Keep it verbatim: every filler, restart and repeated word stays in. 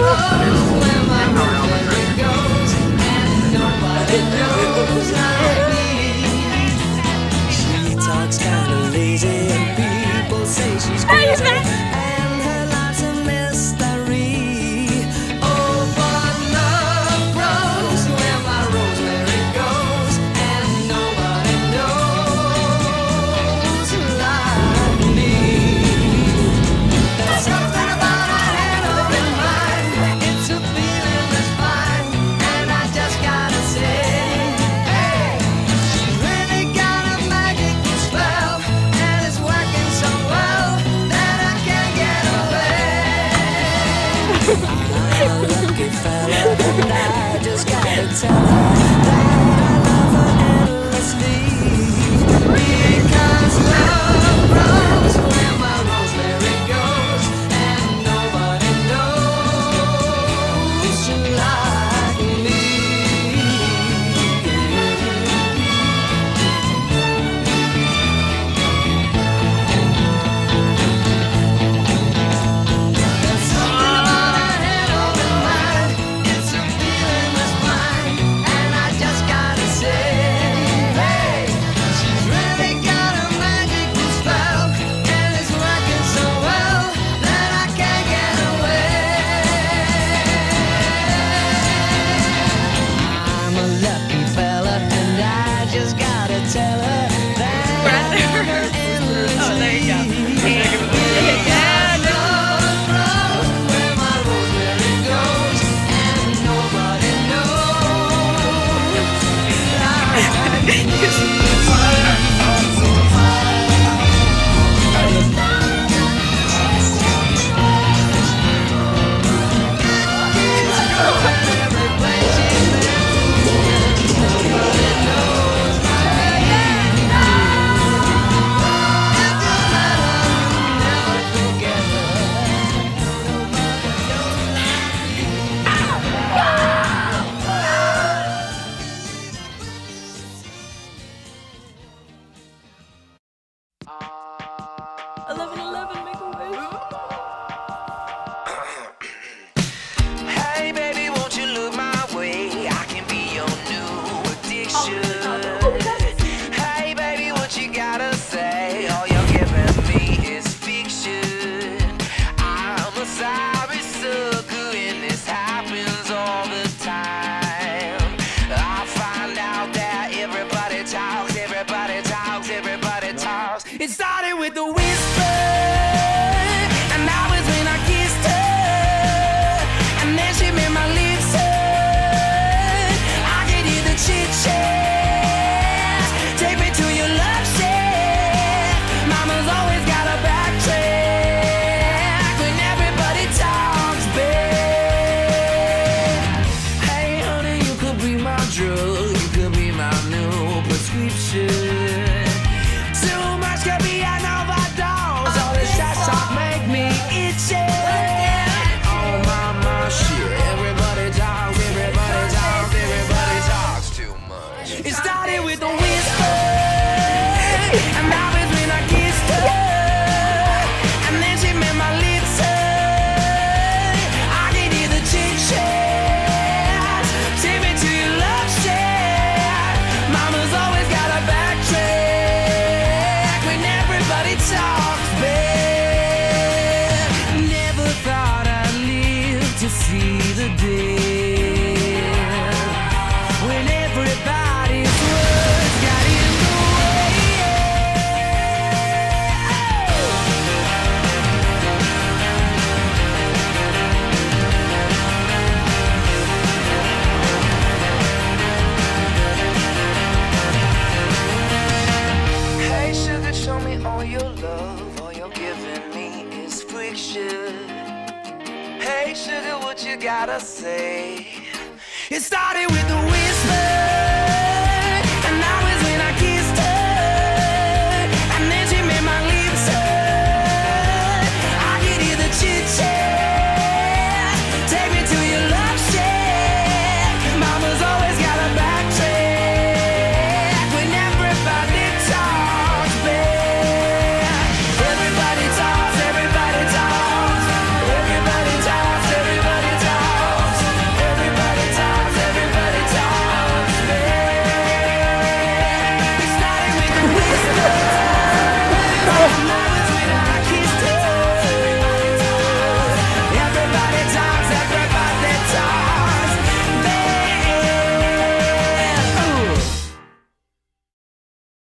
where my rosemary goes, and nobody knows like me. She talks kinda lazy, and people say she's crazy, and her life's a mystery. Oh, but love grows where my rosemary goes, and nobody knows like me. There's something about a hand open mind. It's a feeling that's fine, and I just gotta say, hey, she's really got a magical spell, and it's working so well that I can't get away. I'm a lucky fella, and I just gotta tell her that I love her endlessly. Because love grows where my rosemary goes, and nobody knows like me. There's something about a head open mind. It's a feeling that's fine, and I just gotta say, hey, she's really got a magical spell, and it's working so well that I can't get away. I'm a lucky fella, and I just gotta tell her that I love her endlessly. Oh, there you go. Because love grows where my rosemary goes, and nobody knows like me. Every place she's been, nobody knows like me. If you met her, you'll never forget her. Nobody knows like me. eleven eleven, make a wish. Hey baby, won't you look my way? I can be your new addiction. Hey baby, what you gotta say? All you're giving me is fiction. I'm a sorry sucker, and this happens all the time. I find out that everybody talks, everybody talks, everybody talks. It started with a whisper, and that was when I kissed her, and then she made my lips hurt. I could hear the chit chat. Take me to your love shack. Mama's always got a backtrack when everybody talks back. Hey honey, you could be my drug, you could be my new prescription. Too much could be an overdose. All this trash talk make me itchy. Oh my, my shit. Everybody talks, everybody talks, everybody talks too much. It started with a whisper, and that was when I kissed her, and then she made my lips hurt. I could hear the chit chat. Take me to your love shack. Mama's always got a backtrack when everybody talks back. Never thought I'd live to see the day when everybody's words got in the way. Hey sugar, show me all your love. All you're giving me is friction. Hey sugar, what you gotta say? It started with a whisper,